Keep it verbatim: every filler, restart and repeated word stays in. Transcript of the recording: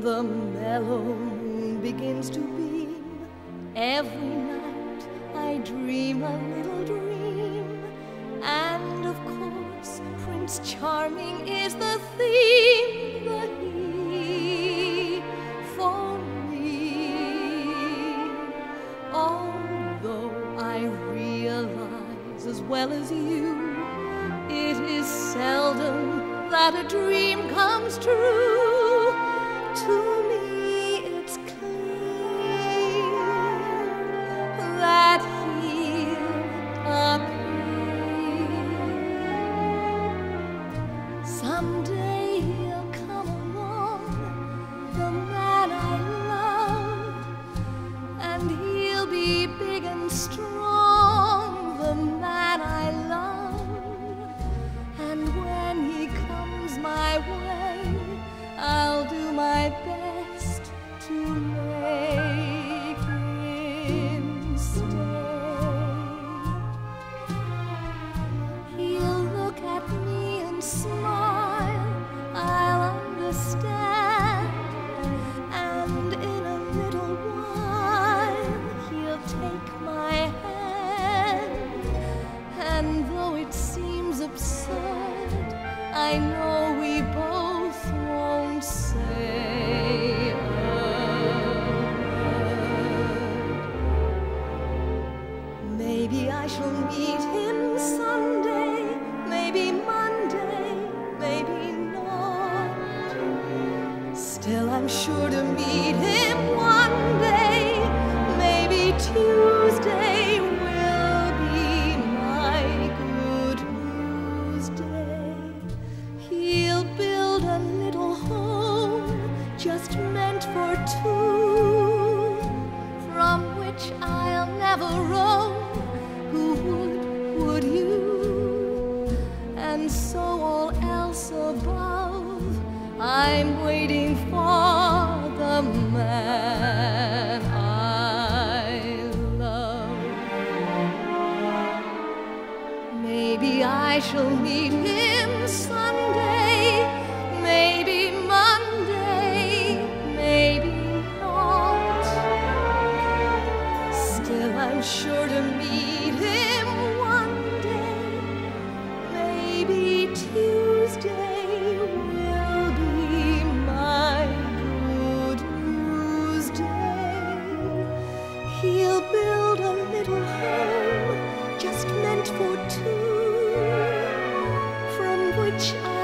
the mellow moon begins to beam, every night I dream a little dream. And of course, Prince Charming is the theme, the he for me. Although I realize as well as you, it is seldom that a dream comes true. To me it's clear that he'll appear. Someday he'll come along, the man I love, and he'll be big and strong, the man I love. And when he comes my way, I'll do my best to make him stay. He'll look at me and smile, I'll understand, and in a little while he'll take my hand. And though it seems absurd, I know we both won't say a word. Maybe I shall meet him Sunday, maybe Monday, maybe not. Still I'm sure to meet him one day, maybe Tuesday will be my good news day. He'll build a little home just meant for two, from which I'll never roam. Who would, would you? And so all else above, I'm waiting for the man I love. Maybe I shall meet him Sunday, maybe Monday, maybe not. Still I'm sure to meet him one day, maybe Tuesday will be my good news day. He'll build a little home just meant for two, from which I